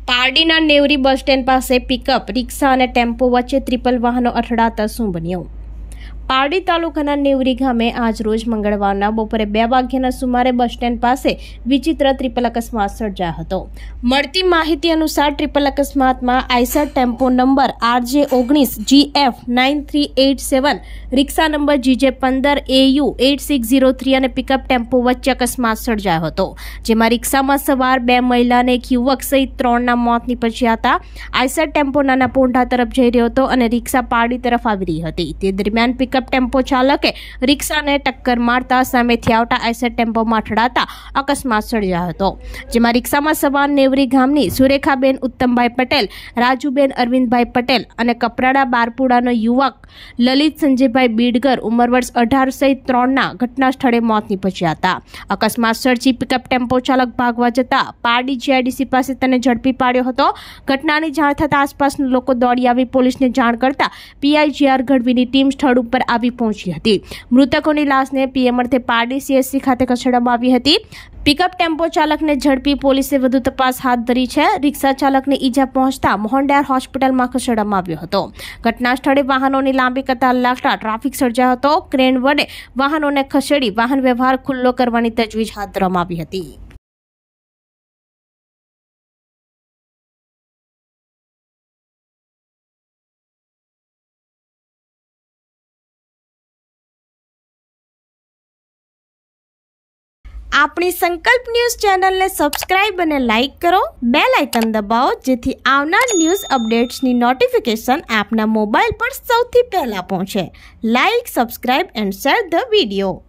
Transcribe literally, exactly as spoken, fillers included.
પારડીના નેવરી bus stand પાસે pickup રિક્ષા અને tempo વચ્ચે ટ્રિપલ વાહનો અથડાતા શું બન્યું? પારડી તાલુકાના નેવરી ગામે આજ રોજ મંગળવારના બપોરે બે વાગ્યાના સુમારે બસ સ્ટેન્ડ પાસે વિચિત્ર ટ્રિપલ અકસ્માત સર્જાયો હતો। મળતી માહિતી અનુસાર ટ્રિપલ અકસ્માતમાં આઈસર ટેમ્પો નંબર આરજે ઓગણીસ G F nine three eight seven, રિક્ષા નંબર જીજે પંદર A U eight six zero three અને પિકઅપ ટેમ્પો વચ્ચે અકસ્માત સર્જાયો હતો, જેમાં રિક્ષામાં સવાર બે મહિલા અને એક યુવક સહિત ત્રણના મોત નીપજ્યા હતા। આઈસર ટેમ્પો નાના પોંઢા તરફ જઈ રહ્યો હતો અને રિક્ષા પારડી તરફ આવી રહી હતી। તે દરમિયાન પિકઅપ ટેમ્પો ચાલકે રિક્ષાને ટક્કર મારતા સામેથી આવતા આઈસર ટેમ્પોમાં અથડાતા અકસ્માત સર્જાયો હતો, જેમાં રિક્ષામાં સવાર નેવરી ગામની સુરેખાબેન ઉત્તમભાઈ પટેલ, રાજુબેન અરવિંદભાઈ પટેલ અને કપરાડા બારપુડાનો યુવક લલિત સંજયભાઈ બીડગર ઉંમર વર્ષ અઢાર સહિત ત્રણના ઘટના સ્થળે મોત નીપજ્યા હતા। અકસ્માત સર્જી પિકઅપ ટેમ્પો ચાલક ભાગવા જતા પારડી જીઆઈડીસી પાસે તેને ઝડપી પાડ્યો હતો। ઘટનાની જાણ થતાં આસપાસના લોકો દોડી આવી પોલીસને જાણ કરતા પીઆઈ જીઆર ગઢવીની ટીમ સ્થળ ઉપર આવી પહોંચી હતી। મૃતકોની લાશને પીએમ અર્થે પારડી સીએચસી ખાતે ખસેડવામાં આવી હતી। પિકઅપ ટેમ્પો ચાલકને ઝડપી પોલીસે વધુ તપાસ હાથ ધરી છે। રિક્ષા ચાલકને ઈજા પહોંચતા મોહનડાર હોસ્પિટલમાં ખસેડવામાં આવ્યો હતો। ઘટના સ્થળે વાહનોની લાંબી કતાર લાગતા ટ્રાફિક સર્જાયો હતો। ક્રેન વડે વાહનોને ખસેડી વાહન વ્યવહાર ખુલ્લો કરવાની તજવીજ હાથ ધરવામાં આવી હતી। આપણી સંકલ્પ ન્યૂઝ ચેનલને સબસ્ક્રાઇબ અને લાઇક કરો, બેલ આઇકન દબાવો જેથી આવનાર ન્યૂઝ અપડેટ્સની નોટિફિકેશન આપના મોબાઈલ પર સૌથી પહેલા પહોંચે। Like, subscribe and share the video.